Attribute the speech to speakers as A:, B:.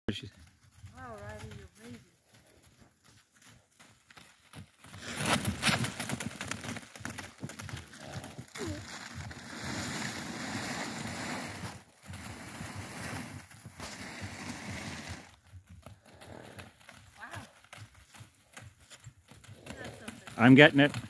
A: Wow, Riley, you're amazing. Wow. That's something.
B: I'm getting it.